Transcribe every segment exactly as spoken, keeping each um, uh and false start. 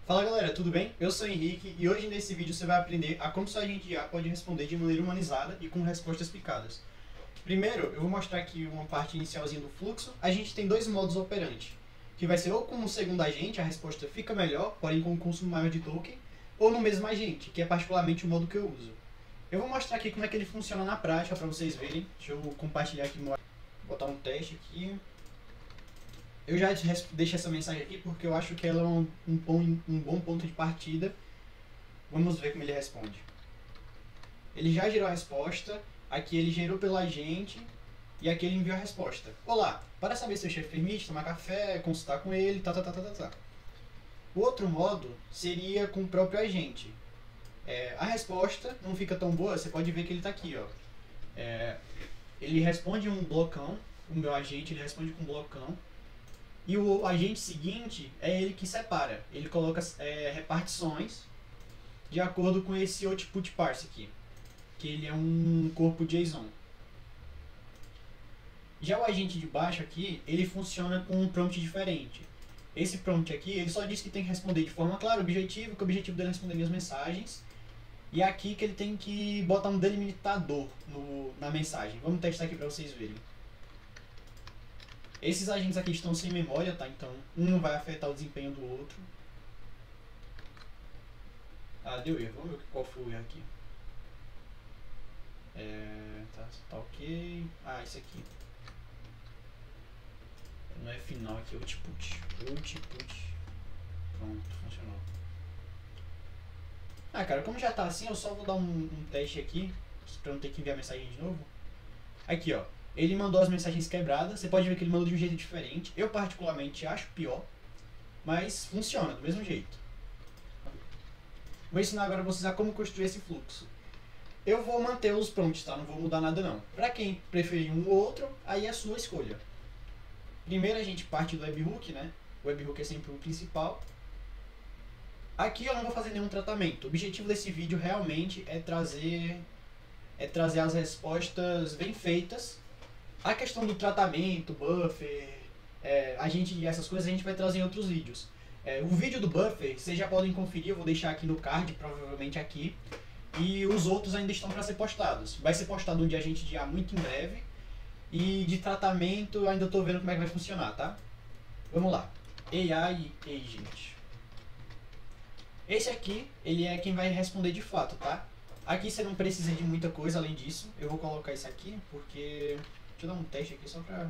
Fala galera, tudo bem? Eu sou o Henrique e hoje nesse vídeo você vai aprender a como seu agente I A pode responder de maneira humanizada e com respostas picadas. Primeiro, eu vou mostrar aqui uma parte inicialzinha do fluxo. A gente tem dois modos operantes, que vai ser ou com o segundo agente, a resposta fica melhor, porém com um consumo maior de token, ou no mesmo agente, que é particularmente o modo que eu uso. Eu vou mostrar aqui como é que ele funciona na prática para vocês verem. Deixa eu compartilhar aqui, botar um teste aqui. Eu já deixo essa mensagem aqui porque eu acho que ela é um, um, bom, um bom ponto de partida. Vamos ver como ele responde. Ele já gerou a resposta, aqui ele gerou pelo agente e aqui ele enviou a resposta. Olá, para saber se o chefe permite tomar café, consultar com ele, tá, tá, tá, tá, tá, tá. O outro modo seria com o próprio agente. É, a resposta não fica tão boa, você pode ver que ele está aqui, ó. É, ele responde um blocão, o meu agente ele responde com um blocão. E o agente seguinte é ele que separa. Ele coloca é, repartições de acordo com esse output parse aqui, que ele é um corpo JSON. Já o agente de baixo aqui, ele funciona com um prompt diferente. Esse prompt aqui, ele só diz que tem que responder de forma clara, objetivo, que o objetivo dele é responder minhas mensagens. E aqui que ele tem que botar um delimitador no, na mensagem. Vamos testar aqui para vocês verem. Esses agentes aqui estão sem memória, tá? Então um não vai afetar o desempenho do outro. Ah, deu erro. Vamos ver qual foi o erro aqui. É, tá, tá ok. Ah, esse aqui. Não é final aqui, é output. Output. Pronto, funcionou. Ah, cara, como já tá assim, eu só vou dar um, um teste aqui, pra não ter que enviar mensagem de novo. Aqui, ó. Ele mandou as mensagens quebradas, você pode ver que ele mandou de um jeito diferente. Eu particularmente acho pior, mas funciona do mesmo jeito. Vou ensinar agora vocês a como construir esse fluxo. Eu vou manter os prompts, tá? Não vou mudar nada não. Para quem preferir um ou outro, aí é a sua escolha. Primeiro a gente parte do webhook, né? O webhook é sempre o principal. Aqui eu não vou fazer nenhum tratamento. O objetivo desse vídeo realmente é trazer, é trazer as respostas bem feitas. A questão do tratamento, buffer, é, a gente, essas coisas a gente vai trazer em outros vídeos. É, o vídeo do buffer, vocês já podem conferir, eu vou deixar aqui no card, provavelmente aqui. E os outros ainda estão para ser postados. Vai ser postado um de agente de I A muito em breve. E de tratamento, ainda estou vendo como é que vai funcionar, tá? Vamos lá. A I Agent. Esse aqui, ele é quem vai responder de fato, tá? Aqui você não precisa de muita coisa além disso. Eu vou colocar isso aqui, porque... Deixa eu dar um teste aqui só pra...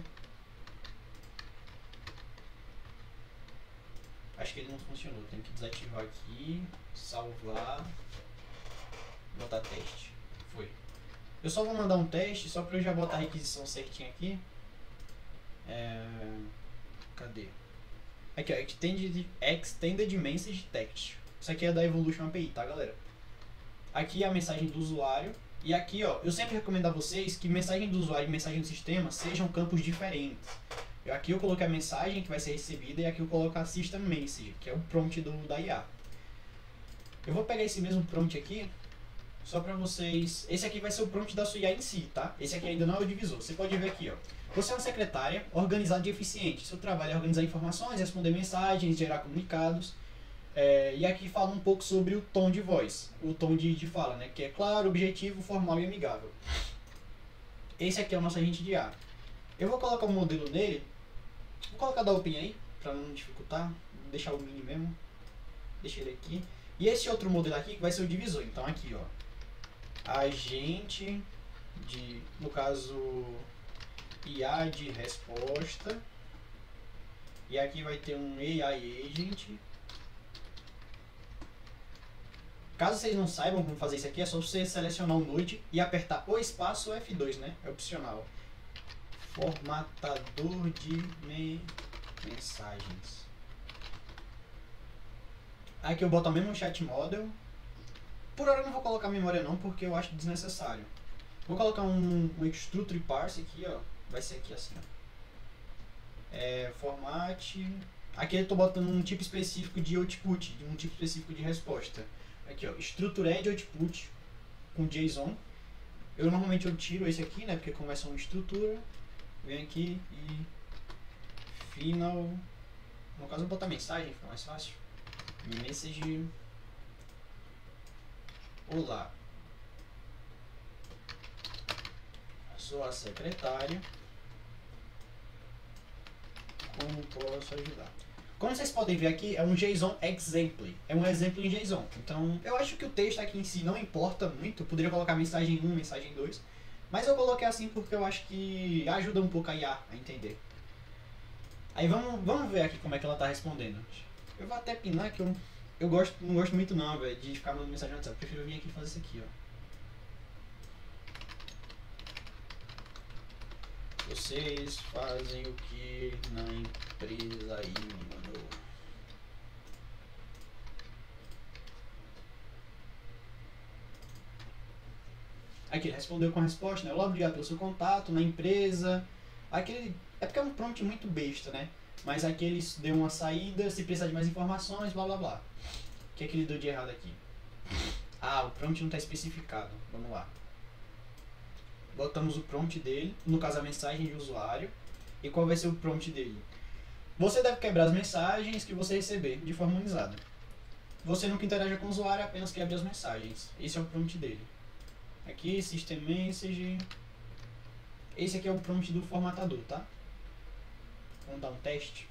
Acho que ele não funcionou. Tem que desativar aqui, salvar, botar teste. Foi. Eu só vou mandar um teste, só pra eu já botar a requisição certinha aqui. É... Cadê? Aqui, ó. Extended, Extended Message Text. Isso aqui é da Evolution A P I, tá, galera? Aqui é a mensagem do usuário. E aqui, ó, eu sempre recomendo a vocês que mensagem do usuário e mensagem do sistema sejam campos diferentes. Eu, aqui eu coloquei a mensagem que vai ser recebida e aqui eu coloco a System Message, que é o prompt do, da I A. Eu vou pegar esse mesmo prompt aqui, só pra vocês... Esse aqui vai ser o prompt da sua I A em si, tá? Esse aqui ainda não é o divisor. Você pode ver aqui, ó. Você é uma secretária organizada e eficiente. Seu trabalho é organizar informações, responder mensagens, gerar comunicados. É, e aqui fala um pouco sobre o tom de voz, o tom de, de fala, né? Que é claro, objetivo, formal e amigável. Esse aqui é o nosso agente de I A. Eu vou colocar um modelo nele, vou colocar da OpenAI, para não dificultar, vou deixar o mini mesmo, deixa ele aqui. E esse outro modelo aqui que vai ser o divisor, então aqui, ó, agente de, no caso, I A de resposta, e aqui vai ter um A I Agent. Caso vocês não saibam como fazer isso aqui, é só você selecionar o Node e apertar o espaço ou F dois, né? É opcional. Formatador de me mensagens. Aqui eu boto o mesmo chat model. Por hora eu não vou colocar memória não, porque eu acho desnecessário. Vou colocar um, um structure parse aqui, ó. Vai ser aqui assim, ó. É, format. Aqui eu tô botando um tipo específico de output, um tipo específico de resposta. Aqui, ó, structured output com JSON. Eu normalmente eu tiro esse aqui, né, porque começa uma estrutura. Vem aqui e final. No caso eu vou botar mensagem, fica mais fácil. message. Olá, sou a secretária. Como posso ajudar? Como vocês podem ver aqui, é um JSON example. É um exemplo em JSON. Então, eu acho que o texto aqui em si não importa muito. Eu poderia colocar mensagem um, mensagem dois. Mas eu coloquei assim porque eu acho que ajuda um pouco a I A a entender. Aí vamos, vamos ver aqui como é que ela tá respondendo. Eu vou até pinar que eu, eu gosto, não gosto muito não, velho, de ficar mandando mensagem no WhatsApp. Eu prefiro vir aqui e fazer isso aqui, ó. Vocês fazem o que na empresa aí, mano? Aqui, ele respondeu com a resposta, né? Olá, obrigado pelo seu contato na empresa. Aquele, é porque é um prompt muito besta, né? Mas aqui ele deu uma saída, se precisar de mais informações, blá blá blá. O que é que ele deu de errado aqui? Ah, o prompt não está especificado. Vamos lá. Botamos o prompt dele, no caso a mensagem de usuário. E qual vai ser o prompt dele? Você deve quebrar as mensagens que você receber de forma humanizada. Você nunca interaja com o usuário, apenas quebre as mensagens. Esse é o prompt dele. Aqui, System Message. Esse aqui é o prompt do formatador, tá? Vamos dar um teste.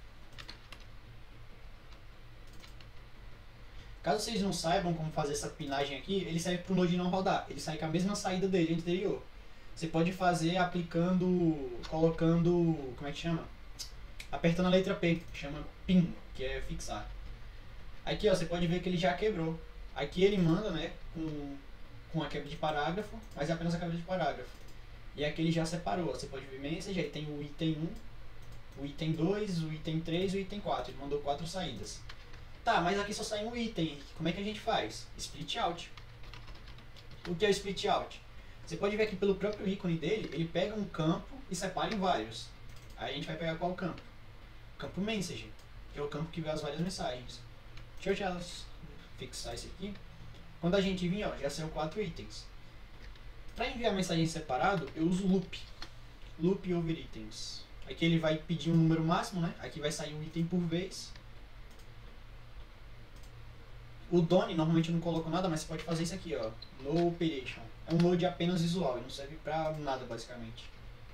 Caso vocês não saibam como fazer essa pinagem aqui, ele serve para o Node não rodar. Ele sai com a mesma saída dele anterior. Você pode fazer aplicando, colocando, como é que chama? Apertando a letra P, que chama pin, que é fixar. Aqui, ó, você pode ver que ele já quebrou. Aqui ele manda, né, com, com a quebra de parágrafo, mas é apenas a quebra de parágrafo. E aqui ele já separou. Você pode ver message, aí tem o item um, o item dois, o item três e o item quatro. Ele mandou quatro saídas. Tá, mas aqui só sai um item. Como é que a gente faz? Split out. O que é o split out? Você pode ver aqui pelo próprio ícone dele, ele pega um campo e separa em vários. Aí a gente vai pegar qual campo? O campo message, que é o campo que vê as várias mensagens. Deixa eu já fixar isso aqui. Quando a gente vir, ó, já saiu quatro itens. Para enviar mensagem separado, eu uso loop. Loop over itens. Aqui ele vai pedir um número máximo, né? Aqui vai sair um item por vez. O Done, normalmente eu não coloco nada, mas você pode fazer isso aqui, ó. No operation. É um node apenas visual, ele não serve pra nada, basicamente.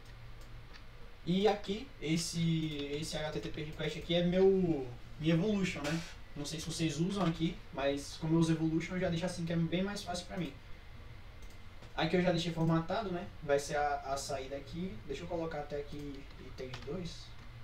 E aqui, esse, esse H T T P request aqui é meu, minha evolution, né? Não sei se vocês usam aqui, mas como eu uso evolution, eu já deixo assim, que é bem mais fácil pra mim. Aqui eu já deixei formatado, né? Vai ser a, a saída aqui. Deixa eu colocar até aqui itens dois.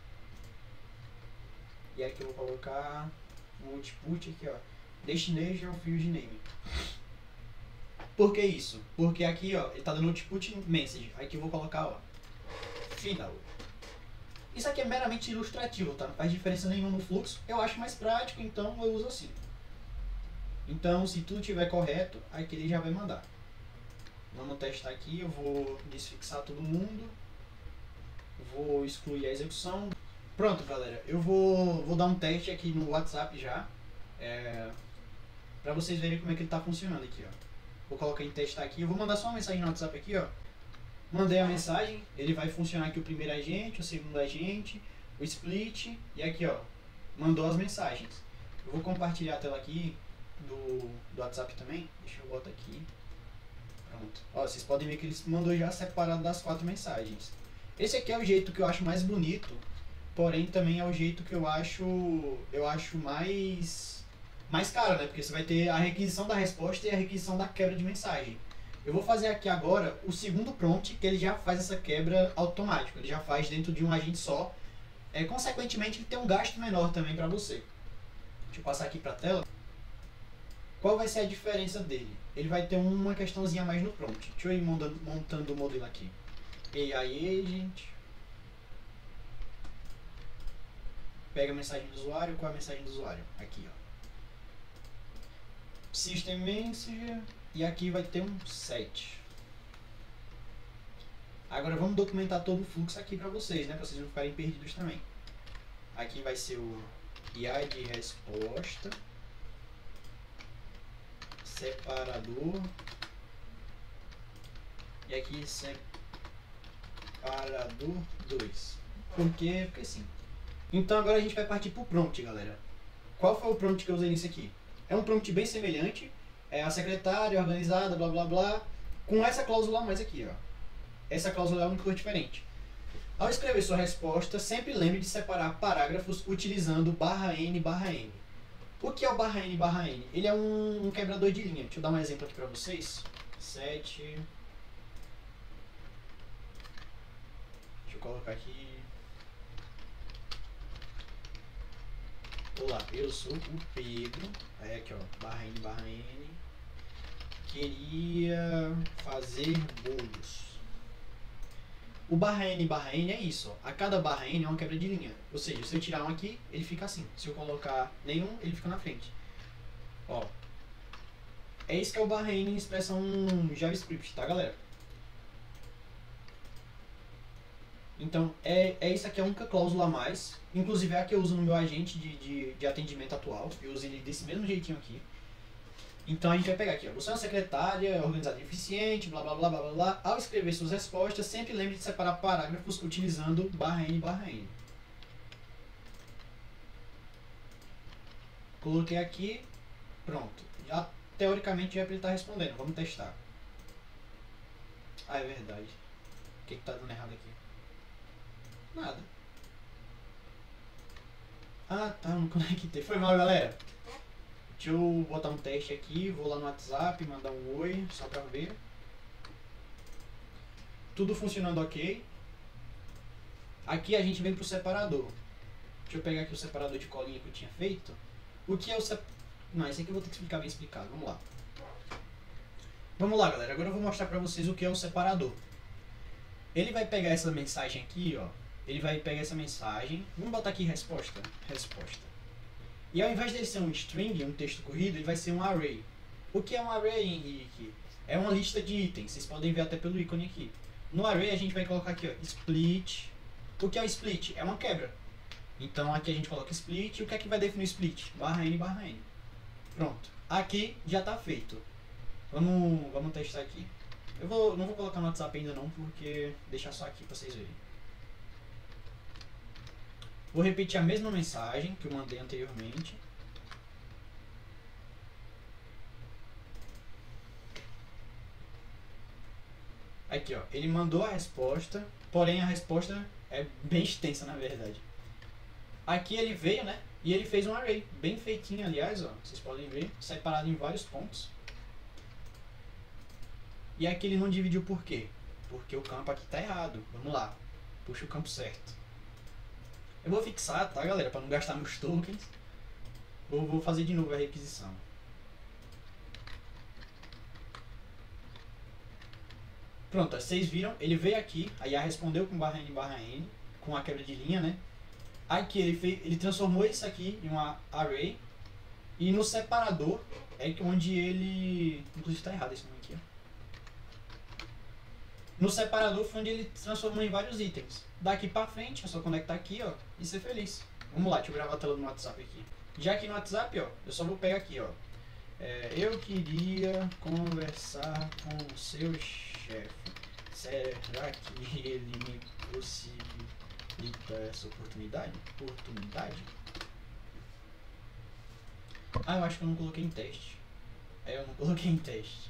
E aqui eu vou colocar um output aqui, ó. Destination Field Name. Por que isso? Porque aqui, ó, ele tá dando output message. Aqui eu vou colocar, ó, final. Isso aqui é meramente ilustrativo, tá? Não faz diferença nenhuma no fluxo. Eu acho mais prático, então eu uso assim. Então, se tudo estiver correto, aqui ele já vai mandar. Vamos testar aqui. Eu vou desfixar todo mundo. Vou excluir a execução. Pronto, galera. Eu vou, vou dar um teste aqui no WhatsApp já. É, pra vocês verem como é que ele tá funcionando aqui, ó. Vou colocar em testar aqui. Eu vou mandar só uma mensagem no WhatsApp aqui, ó. Mandei a mensagem. Ele vai funcionar aqui o primeiro agente, o segundo agente, o split. E aqui, ó, mandou as mensagens. Eu vou compartilhar a tela aqui do, do WhatsApp também. Deixa eu botar aqui. Pronto. Ó, vocês podem ver que ele mandou já separado das quatro mensagens. Esse aqui é o jeito que eu acho mais bonito. Porém, também é o jeito que eu acho, eu acho mais... mais caro, né? Porque você vai ter a requisição da resposta e a requisição da quebra de mensagem. Eu vou fazer aqui agora o segundo prompt, que ele já faz essa quebra automática. Ele já faz dentro de um agente só. É, consequentemente, ele tem um gasto menor também para você. Deixa eu passar aqui para a tela. Qual vai ser a diferença dele? Ele vai ter uma questãozinha a mais no prompt. Deixa eu ir montando, montando o modelo aqui. A I Agent. Pega a mensagem do usuário. Qual é a mensagem do usuário? Aqui, ó. System Message, e aqui vai ter um set. Agora vamos documentar todo o fluxo aqui para vocês, né? Para vocês não ficarem perdidos também. Aqui vai ser o I A de resposta, separador, e aqui separador dois. Por quê? Porque sim. Então agora a gente vai partir para o prompt, galera. qual foi o prompt que eu usei nisso aqui? É um prompt bem semelhante, é a secretária organizada, blá blá blá, com essa cláusula a mais aqui, ó. Essa cláusula é a única coisa diferente. Ao escrever sua resposta, sempre lembre de separar parágrafos utilizando barra N barra N. O que é o barra N barra N? Ele é um, um quebrador de linha. Deixa eu dar um exemplo aqui pra vocês. sete. Deixa eu colocar aqui. Olá, eu sou o Pedro. Aí aqui, ó, barra N barra N. Queria fazer bolos. O barra N barra N é isso, ó. A cada barra N é uma quebra de linha. Ou seja, se eu tirar um aqui, ele fica assim. Se eu colocar nenhum, ele fica na frente. Ó. É isso que é o barra N em expressão JavaScript, tá, galera? Então, é, é isso aqui, é a única cláusula a mais. Inclusive é a que eu uso no meu agente de, de, de atendimento atual. Eu uso ele desse mesmo jeitinho aqui. Então a gente vai pegar aqui, ó. Você é uma secretária organizada e eficiente, blá blá blá blá blá. Ao escrever suas respostas, sempre lembre de separar parágrafos utilizando barra N barra N. Coloquei aqui, pronto. Já teoricamente já é para ele estar respondendo. Vamos testar. Ah, é verdade. O que que tá dando errado aqui? Nada. Ah, tá, não conectei. Foi mal, galera. Deixa eu botar um teste aqui, vou lá no WhatsApp, mandar um oi, só pra ver. Tudo funcionando ok. Aqui a gente vem pro separador. Deixa eu pegar aqui o separador de colinha que eu tinha feito. O que é o separador? Não, esse aqui eu vou ter que explicar bem explicado, vamos lá. Vamos lá, galera, agora eu vou mostrar pra vocês o que é o separador. Ele vai pegar essa mensagem aqui, ó. Ele vai pegar essa mensagem. Vamos botar aqui resposta. Resposta. E ao invés dele ser um string, um texto corrido, ele vai ser um array. O que é um array, Henrique? É uma lista de itens. Vocês podem ver até pelo ícone aqui. No array a gente vai colocar aqui, ó, split. O que é o split? É uma quebra. Então aqui a gente coloca split. E o que é que vai definir o split? Barra N barra N. Pronto. Aqui já está feito. Vamos, vamos testar aqui. Eu vou, não vou colocar no WhatsApp ainda não, porque deixar só aqui para vocês verem. Vou repetir a mesma mensagem que eu mandei anteriormente. Aqui, ó, ele mandou a resposta, porém a resposta é bem extensa na verdade. Aqui ele veio, né, e ele fez um array, bem feitinho aliás, ó, vocês podem ver, separado em vários pontos. E aqui ele não dividiu por quê? Porque o campo aqui tá errado. Vamos lá, puxa o campo certo. Eu vou fixar, tá, galera, para não gastar meus tokens. Vou, vou fazer de novo a requisição. Pronto, vocês viram, ele veio aqui, a I A respondeu com barra N barra N, com a quebra de linha, né? Aqui ele, fez, ele transformou isso aqui em uma array. E no separador é onde ele... Inclusive está errado esse nome aqui, ó. No separador foi onde ele transformou em vários itens. Daqui pra frente é só conectar aqui, ó, e ser feliz. Vamos lá, deixa eu gravar a tela no WhatsApp aqui. Já aqui no WhatsApp, ó, eu só vou pegar aqui, ó. É, eu queria conversar com o seu chefe. Será que ele me possibilita essa oportunidade? Oportunidade? Ah, eu acho que eu não coloquei em teste. É, eu não coloquei em teste.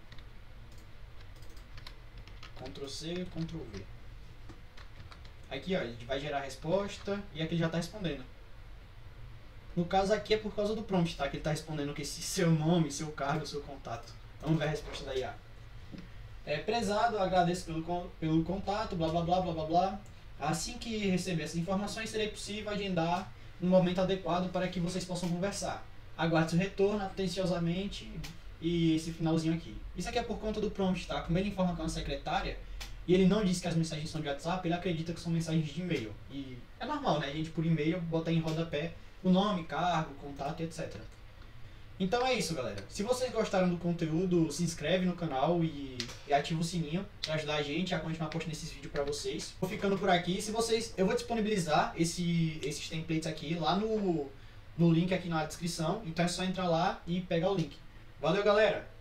Ctrl C, Ctrl V. Aqui, ó, ele vai gerar a resposta e aqui ele já está respondendo. No caso aqui é por causa do prompt, tá? Que ele está respondendo que esse seu nome, seu cargo, seu contato. Vamos ver a resposta da I A. É, prezado, agradeço pelo, pelo contato, blá blá blá blá blá blá. Assim que receber essas informações, será possível agendar um momento adequado para que vocês possam conversar. Aguarde seu retorno atenciosamente. E esse finalzinho aqui. Isso aqui é por conta do prompt, tá? Como ele informa que é uma secretária e ele não diz que as mensagens são de WhatsApp, ele acredita que são mensagens de e-mail. E é normal, né? A gente por e-mail bota em rodapé o nome, cargo, contato, etcétera. Então é isso, galera. Se vocês gostaram do conteúdo, se inscreve no canal e, e ativa o sininho para ajudar a gente a continuar postando esses vídeos para vocês. Vou ficando por aqui. Se vocês, eu vou disponibilizar esse, esses templates aqui lá no, no link aqui na descrição. Então é só entrar lá e pegar o link. Valeu, galera!